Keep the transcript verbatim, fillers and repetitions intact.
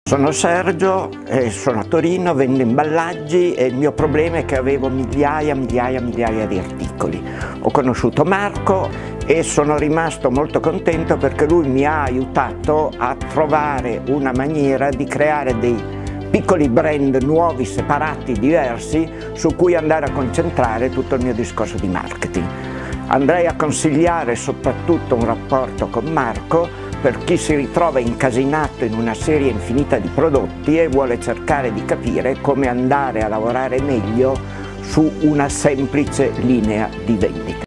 Sono Sergio, eh, sono a Torino, vendo imballaggi e il mio problema è che avevo migliaia, migliaia, migliaia di articoli. Ho conosciuto Marco e sono rimasto molto contento perché lui mi ha aiutato a trovare una maniera di creare dei piccoli brand nuovi, separati, diversi, su cui andare a concentrare tutto il mio discorso di marketing. Andrei a consigliare soprattutto un rapporto con Marco per chi si ritrova incasinato in una serie infinita di prodotti e vuole cercare di capire come andare a lavorare meglio su una semplice linea di vendita.